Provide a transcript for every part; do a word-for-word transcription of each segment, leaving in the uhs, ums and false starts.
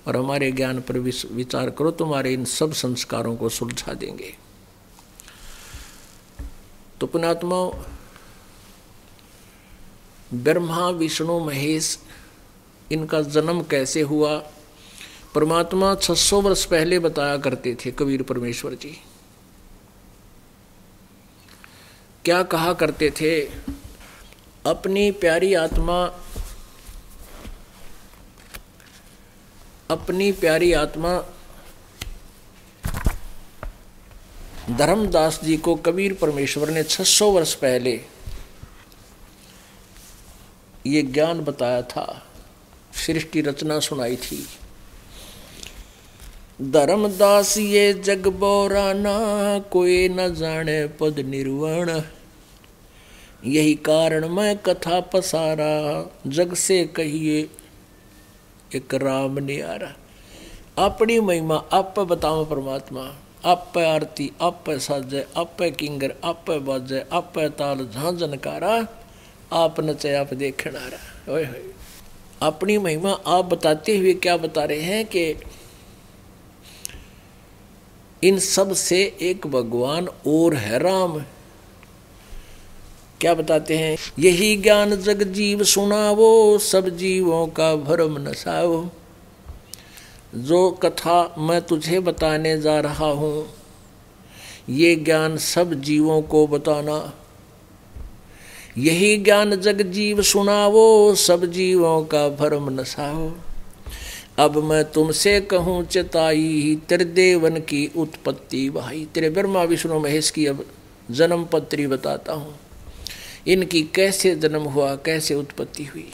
और हमारे ज्ञान पर विचार करो, तुम्हारे इन सब संस्कारों को सुलझा देंगे। तो पुण्यात्माओं, ब्रह्मा विष्णु महेश इनका जन्म कैसे हुआ, परमात्मा छह सौ वर्ष पहले बताया करते थे। कबीर परमेश्वर जी क्या कहा करते थे, अपनी प्यारी आत्मा अपनी प्यारी आत्मा धर्मदास जी को कबीर परमेश्वर ने छह सौ वर्ष पहले ये ज्ञान बताया था, सृष्टि रचना सुनाई थी। धर्मदास ये जग बोराना, कोई न जाने पद निर्वाण, यही कारण मैं कथा पसारा, जग से कहिए एक राम ने आरा। अपनी महिमा आप पे बताओ परमात्मा, आप पे आरती, आप पे साजे, आप पे किंगर, आप पे बाजे, आप पे ताल झां जनकारा, आप नचे आप देखण आ रहा। ओए होए, अपनी महिमा आप बताते हुए क्या बता रहे हैं कि इन सब से एक भगवान और है राम। क्या बताते हैं, यही ज्ञान जग जीव सुनावो, सब जीवों का भरम नसाओ। जो कथा मैं तुझे बताने जा रहा हूँ, ये ज्ञान सब जीवों को बताना। यही ज्ञान जग जीव सुनावो, सब जीवों का भरम नसाओ। अब मैं तुमसे कहूँ चेताई, तेरे देवन की उत्पत्ति भाई। तेरे ब्रह्मा विष्णु महेश की अब जन्म पत्री बताता हूँ, इनकी कैसे जन्म हुआ, कैसे उत्पत्ति हुई।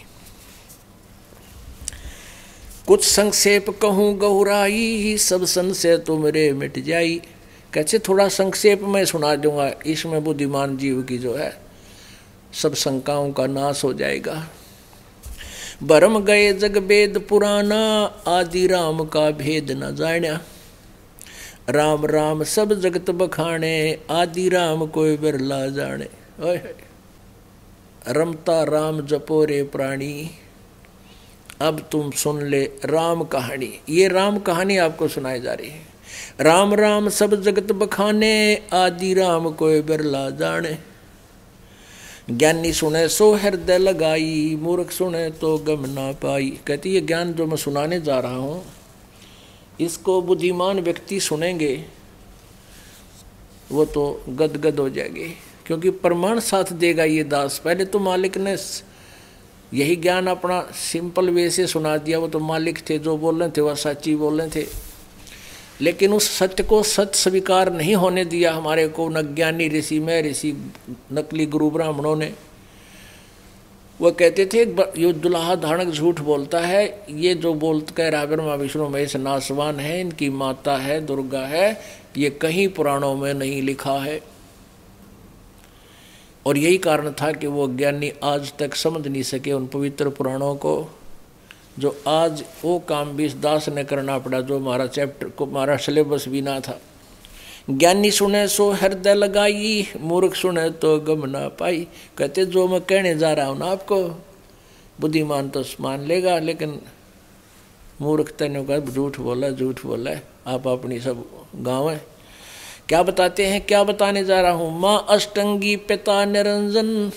कुछ संक्षेप कहूँ गहुराई, सब संशय तुमरे मिट जाई। कैसे थोड़ा संक्षेप में सुना दूंगा, इसमें बुद्धिमान जीव की जो है सब शंकाओं का नाश हो जाएगा। भरम गए जग वेद पुराना, आदि राम का भेद न जाना। राम राम सब जगत बखाने, आदि राम कोई बिरला जाने। ओए रमता राम जपो रे प्राणी। अब तुम सुन ले राम कहानी। ये राम कहानी आपको सुनाई जा रही है। राम राम सब जगत बखाने, आदि राम कोई बिरला जाने। ज्ञानी सुने सो हृदय लगाई, मूर्ख सुने तो गम ना पाई। कहती है ज्ञान जो मैं सुनाने जा रहा हूँ, इसको बुद्धिमान व्यक्ति सुनेंगे वो तो गदगद हो जाएंगे, क्योंकि प्रमाण साथ देगा ये दास। पहले तो मालिक ने यही ज्ञान अपना सिंपल वे से सुना दिया, वो तो मालिक थे, जो बोल रहे थे वह सच्ची बोल रहे थे, लेकिन उस सत्य को सत्य स्वीकार नहीं होने दिया हमारे को न ज्ञानी ऋषि में ऋषि नकली गुरु ब्राह्मणों ने। वह कहते थे ये दुल्हा धारणक झूठ बोलता है, ये जो बोल कह रहा ब्रह्मा विष्णु महेश नासवान है, इनकी माता है दुर्गा है, ये कहीं पुराणों में नहीं लिखा है। और यही कारण था कि वो ज्ञानी आज तक समझ नहीं सके उन पवित्र पुराणों को, जो आज वो काम भी इस दास ने करना पड़ा, जो हमारा चैप्टर को हमारा सिलेबस भी ना था। ज्ञानी सुने सो हृदय लगाई, मूर्ख सुने तो गम ना पाई। कहते जो मैं कहने जा रहा हूँ ना आपको, बुद्धिमान तो मान लेगा, लेकिन मूर्ख तेने का झूठ बोला झूठ बोला है। आप अपनी सब गाँव है। क्या बताते हैं, क्या बताने जा रहा हूँ। माँ अष्टंगी पिता निरंजन,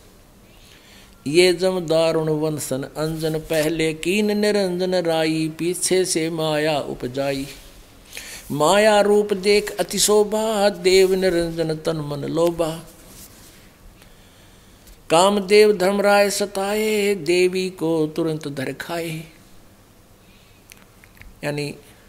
ये जम दारुण वंशन अंजन। पहले कीन निरंजन राई, पीछे से माया उपजाई। माया रूप देख अति शोभा, देव निरंजन तन मन लोभा। कामदेव धर्मराय सताए, देवी को तुरंत धर खाए। यानी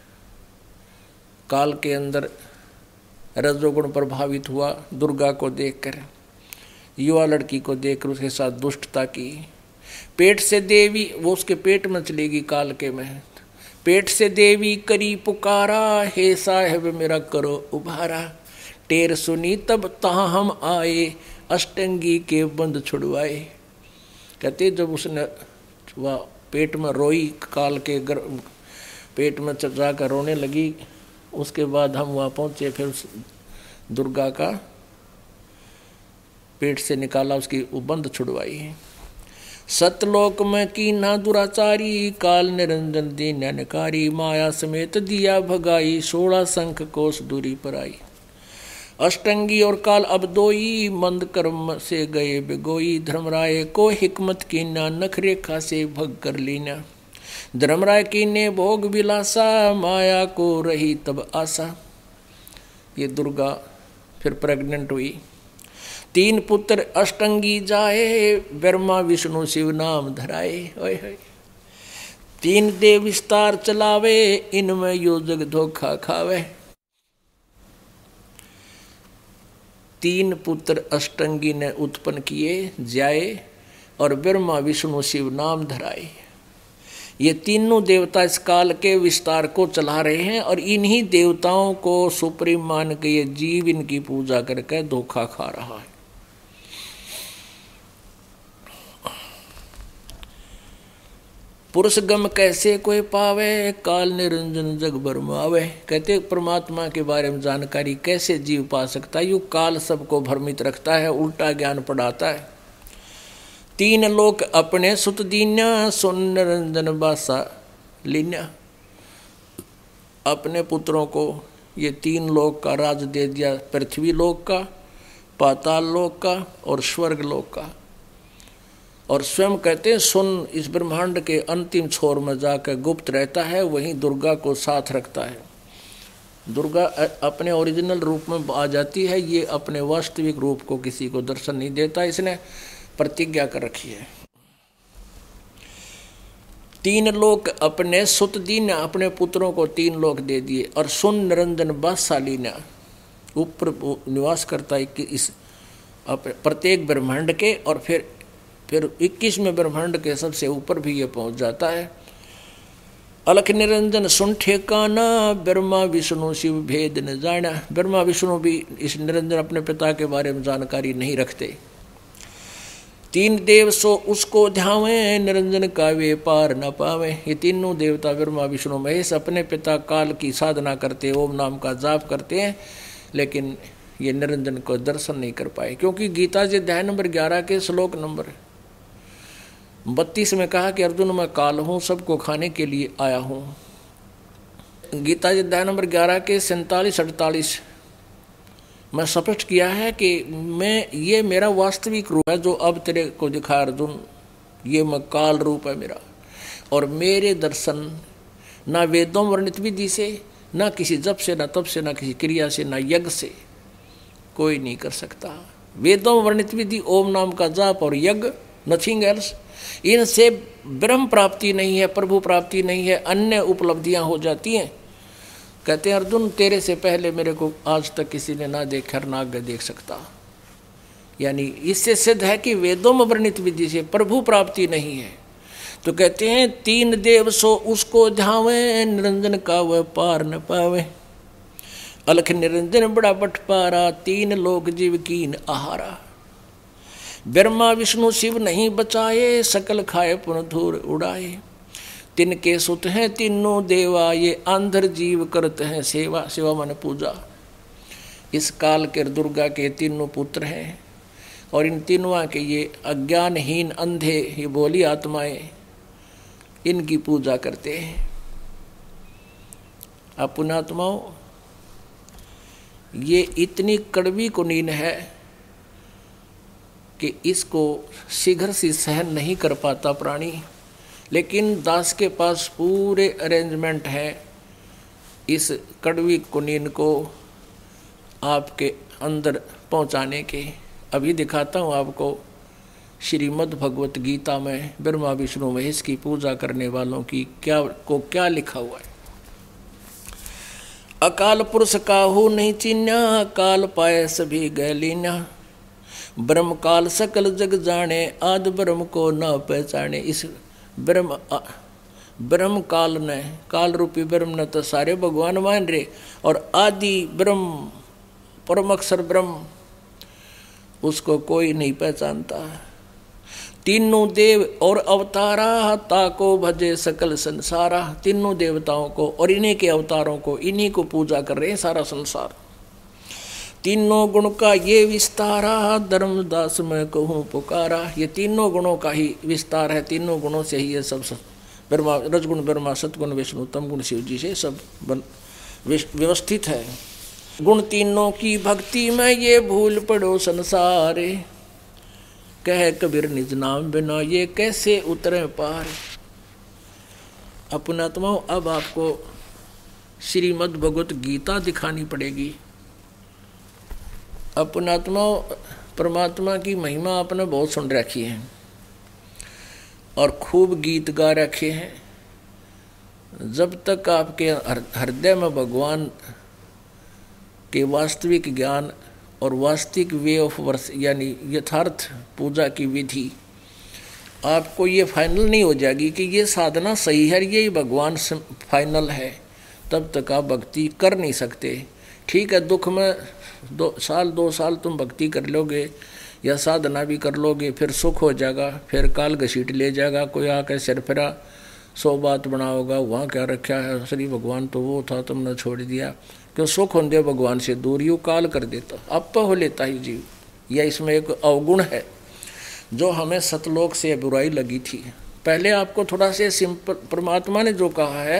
काल के अंदर रजोगुण प्रभावित हुआ दुर्गा को देखकर, युवा लड़की को देखकर उसके साथ दुष्टता की। पेट से देवी, वो उसके पेट में चलेगी काल के में। पेट से देवी करी पुकारा, हे साहेब मेरा करो उभारा। टेर सुनी तब तहाँ हम आए, अष्टंगी के बंद छुड़वाए। कहते जब उसने वह पेट में रोई, काल के गर, पेट में जाकर रोने लगी, उसके बाद हम वहाँ पहुँचे, फिर उस दुर्गा का पेट से निकाला, उसकी वो बंद छुड़वाई। सतलोक में कीना दुराचारी, काल निरंजन दीन्यानकारी, माया समेत दिया भगाई, सोलह शंख कोस दूरी पर आई। अष्टंगी और काल अब दोई, मंद कर्म से गए बिगोई, धर्मराय को हिकमत कीना, नख रेखा से भग कर लीना। धर्मराय कीने भोग विलासा, माया को रही तब आशा। ये दुर्गा फिर प्रेग्नेंट हुई। तीन पुत्र अष्टंगी जाए, ब्रह्मा विष्णु शिव नाम धराए। ओए होए, तीन देव विस्तार चलावे, इनमें यो जग धोखा खावे। तीन पुत्र अष्टंगी ने उत्पन्न किए जाए और ब्रह्मा विष्णु शिव नाम धराए। ये तीनों देवता इस काल के विस्तार को चला रहे हैं और इन्हीं देवताओं को सुप्रीम मान के ये जीव इनकी पूजा करके धोखा खा रहा है। पुरुष गम कैसे कोई पावे, काल निरंजन जग भरमावे। कहते परमात्मा के बारे में जानकारी कैसे जीव पा सकता है? यू काल सबको भ्रमित रखता है, उल्टा ज्ञान पढ़ाता है। तीन लोक अपने सुत दीन्या, सुन निरंजन बासा लीन्या। अपने पुत्रों को ये तीन लोक का राज दे दिया, पृथ्वी लोक का, पाताल लोक का और स्वर्ग लोक का। और स्वयं कहते हैं सुन इस ब्रह्मांड के अंतिम छोर में जाकर गुप्त रहता है, वहीं दुर्गा को साथ रखता है। दुर्गा अपने ओरिजिनल रूप में आ जाती है, ये अपने वास्तविक रूप को किसी को दर्शन नहीं देता, इसने प्रतिज्ञा कर रखी है। तीन लोक अपने सुत दीन्या, अपने पुत्रों को तीन लोक दे दिए। और सुन निरंजन बादशालीना, ऊपर निवास करता है कि इस प्रत्येक ब्रह्मांड के, और फिर फिर इक्कीसवें ब्रह्मांड के सबसे ऊपर भी ये पहुंच जाता है। अलख निरंजन सुन ठेकाना, ब्रह्मा विष्णु शिव भेद न जाना। ब्रह्मा विष्णु भी इस निरंजन अपने पिता के बारे में जानकारी नहीं रखते। तीन देव सो उसको ध्यावे, निरंजन का वे पार न पावे। ये तीनों देवता ब्रह्मा विष्णु महेश अपने पिता काल की साधना करते, ओम नाम का जाप करते हैं, लेकिन ये निरंजन को दर्शन नहीं कर पाए। क्योंकि गीता जी अध्याय नंबर ग्यारह के श्लोक नंबर बत्तीस में कहा कि अर्जुन मैं काल हूँ, सबको खाने के लिए आया हूँ। गीता जी अध्याय नंबर ग्यारह के सैंतालीस अड़तालीस में स्पष्ट किया है कि मैं ये मेरा वास्तविक रूप है जो अब तेरे को दिखा अर्जुन, ये मैं काल रूप है मेरा। और मेरे दर्शन ना वेदों वर्णित विधि से, ना किसी जप से, ना तप से, ना किसी क्रिया से, ना यज्ञ से कोई नहीं कर सकता। वेदों वर्णित विधि ओम नाम का जाप और यज्ञ, नथिंग एल्स। इनसे ब्रह्म प्राप्ति नहीं है, प्रभु प्राप्ति नहीं है, अन्य उपलब्धियां हो जाती हैं। कहते हैं अर्जुन तेरे से पहले मेरे को आज तक किसी ने ना देखा ना आगे देख सकता। यानी इससे सिद्ध है कि वेदों में वर्णित विधि से प्रभु प्राप्ति नहीं है। तो कहते हैं तीन देव सो उसको ध्यावे, निरंजन का वह पार न पावे। अलख निरंजन बड़ा बट पारा, तीन लोक जीव कीन आहारा। ब्रह्मा विष्णु शिव नहीं बचाए, सकल खाए पुन धूर उड़ाए। तिनके सुत हैं तीनों देवा, ये आंधर जीव करते हैं सेवा। सेवा मन पूजा। इस काल के दुर्गा के तीनों पुत्र हैं और इन तीनों के ये अज्ञानहीन अंधे, ये बोली आत्माएं इनकी पूजा करते हैं। अब पुण्यात्माओं, ये इतनी कड़वी कुनीन है कि इसको शीघ्र से सहन नहीं कर पाता प्राणी, लेकिन दास के पास पूरे अरेंजमेंट है इस कड़वी कुनीन को आपके अंदर पहुंचाने के। अभी दिखाता हूं आपको श्रीमद् भगवत गीता में ब्रह्मा विष्णु महेश की पूजा करने वालों की क्या को क्या लिखा हुआ है। अकाल पुरुष काहू नहीं चिन्या, काल पाए सभी गैलीना। ब्रह्म काल सकल जग जाने, आदि ब्रह्म को न पहचाने। इस ब्रह्म ब्रह्म काल ने, काल रूपी ब्रह्म ने तो सारे भगवान मान रहे, और आदि ब्रह्म परम अक्षर ब्रह्म उसको कोई नहीं पहचानता। तीनों देव और अवतारा, ताको भजे सकल संसारा। तीनों देवताओं को और इन्हीं के अवतारों को, इन्हीं को पूजा कर रहे हैं सारा संसार। तीनों गुण का ये विस्तारा, धर्मदास मैं कहूँ पुकारा। ये तीनों गुणों का ही विस्तार है, तीनों गुणों से ही ये सब ब्रह्मा, रजगुण ब्रह्मा, सतगुण विष्णु, तम गुण शिव जी से सब व्यवस्थित है। गुण तीनों की भक्ति में ये भूल पड़ो संसारे, कह कबीर निज नाम बिना ये कैसे उतरे पार। अपनात्माओं, अब आपको श्रीमद् भगवत गीता दिखानी पड़ेगी। अपनात्माओं, परमात्मा की महिमा आपने बहुत सुन रखी है और खूब गीत गा रखे हैं। जब तक आपके हृदय में भगवान के वास्तविक ज्ञान और वास्तविक वे ऑफ वर्स यानी यथार्थ पूजा की विधि आपको ये फाइनल नहीं हो जाएगी कि ये साधना सही है, ये भगवान फाइनल है, तब तक आप भक्ति कर नहीं सकते। ठीक है, दुख में दो साल दो साल तुम भक्ति कर लोगे या साधना भी कर लोगे, फिर सुख हो जाएगा, फिर काल घसीट ले जाएगा, कोई आकर सिर फिरा सौ बात बनाओगा, वहाँ क्या रखा है, श्री भगवान तो वो था तुमने छोड़ दिया। क्यों? सुख होंगे भगवान से दूर, यूँ काल कर देता, अप हो लेता ही जीव। यह इसमें एक अवगुण है जो हमें सतलोक से बुराई लगी थी। पहले आपको थोड़ा से सिंपल, परमात्मा ने जो कहा है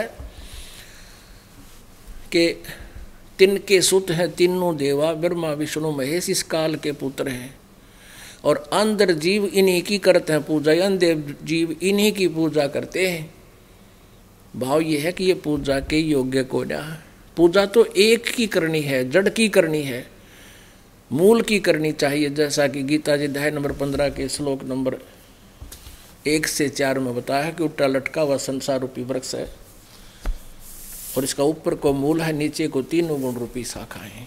कि तिनके सुत हैं तीनों देवा, ब्रह्मा विष्णु महेश इस काल के पुत्र हैं, और अंदर जीव इन्हीं की करते हैं पूजा, अंधेर जीव इन्हीं की पूजा करते हैं। भाव ये है कि ये पूजा के योग्य को ना, पूजा तो एक की करनी है, जड़ की करनी है, मूल की करनी चाहिए। जैसा कि गीता जी अध्याय नंबर पंद्रह के श्लोक नंबर एक से चार में बताया है कि उल्टा लटका हुआ संसार रूपी वृक्ष है और इसका ऊपर को मूल है, नीचे को तीनों गुण रूपी शाखाएं।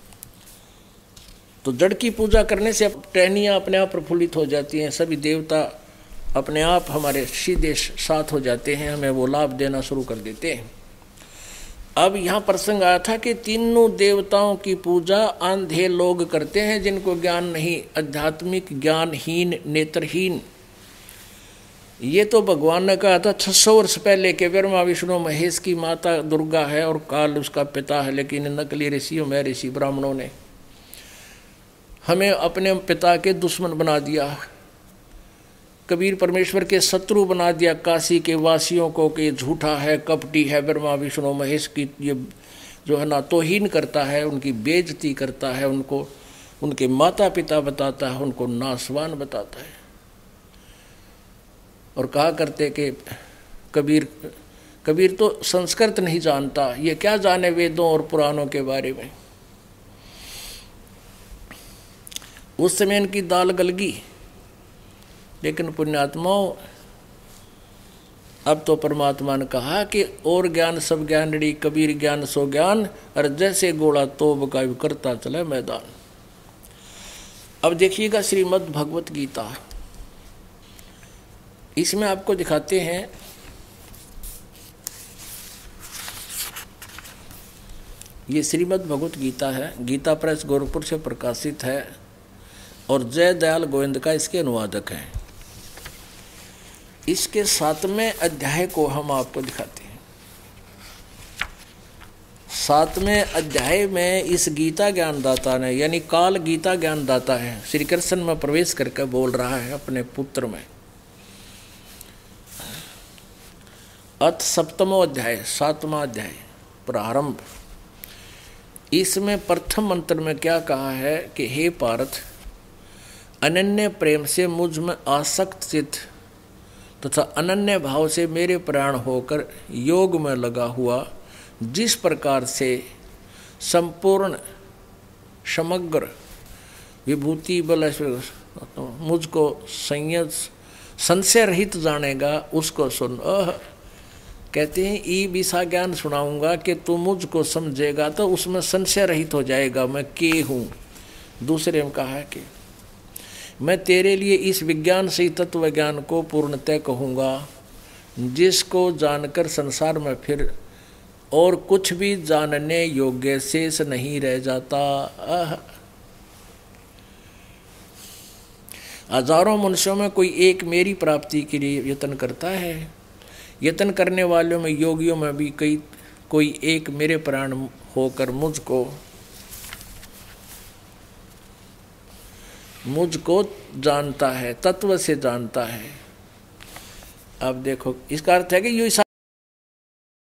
तो जड़ की पूजा करने से टहनियाँ अपने आप प्रफुल्लित हो जाती हैं, सभी देवता अपने आप हमारे सीधे साथ हो जाते हैं, हमें वो लाभ देना शुरू कर देते हैं। अब यहाँ प्रसंग आया था कि तीनों देवताओं की पूजा अंधे लोग करते हैं जिनको ज्ञान नहीं, आध्यात्मिक ज्ञानहीन, नेत्रहीन। ये तो भगवान ने कहा था छह सौ वर्ष पहले के ब्रह्मा विष्णु महेश की माता दुर्गा है और काल उसका पिता है, लेकिन नकली ऋषियों में ऋषि ब्राह्मणों ने हमें अपने पिता के दुश्मन बना दिया, कबीर परमेश्वर के शत्रु बना दिया, काशी के वासियों को कि झूठा है, कपटी है, ब्रह्मा विष्णु महेश की ये जो है ना तौहीन करता है, उनकी बेइज्जती करता है, उनको उनके माता पिता बताता है, उनको नासवान बताता है। और कहा करते कि कबीर कबीर तो संस्कृत नहीं जानता, ये क्या जाने वेदों और पुराणों के बारे में। उस समय इनकी दाल गलगी, लेकिन पुण्यात्माओं अब तो परमात्मा ने कहा कि और ज्ञान सब ज्ञानड़ी, कबीर ज्ञान सो ज्ञान, और जैसे गोला तोब का करता चले मैदान। अब देखिएगा श्रीमद् भगवत गीता, इसमें आपको दिखाते हैं ये श्रीमद् भगवत गीता है, गीता प्रेस गोरखपुर से प्रकाशित है और जय दयाल गोविंद का इसके अनुवादक हैं। इसके सातवें अध्याय को हम आपको दिखाते हैं। सातवें अध्याय में इस गीता ज्ञानदाता ने, यानी काल गीता ज्ञानदाता है, श्री कृष्ण में प्रवेश करके बोल रहा है अपने पुत्र में। अथ सप्तमो अध्याय, सातवां अध्याय प्रारंभ। इसमें प्रथम मंत्र में क्या कहा है कि हे पार्थ, अनन्य प्रेम से मुझ में आसक्त चित्त तथा अनन्य भाव से मेरे प्राण होकर योग में लगा हुआ, जिस प्रकार से संपूर्ण समग्र विभूति बल मुझको संयत संशय रहित जानेगा, उसको सुन। अह कहते हैं ई विषा ज्ञान सुनाऊंगा कि तू मुझको समझेगा तो उसमें संशय रहित हो जाएगा, मैं के हूँ। दूसरे में कहा है कि मैं तेरे लिए इस विज्ञान से तत्व ज्ञान को पूर्णतः कहूँगा, जिसको जानकर संसार में फिर और कुछ भी जानने योग्य शेष नहीं रह जाता। हजारों मनुष्यों में कोई एक मेरी प्राप्ति के लिए यत्न करता है, यत्न करने वालों में योगियों में भी कई कोई एक मेरे प्राण होकर मुझको मुझको जानता है, तत्व से जानता है। अब देखो इसका अर्थ है कि यू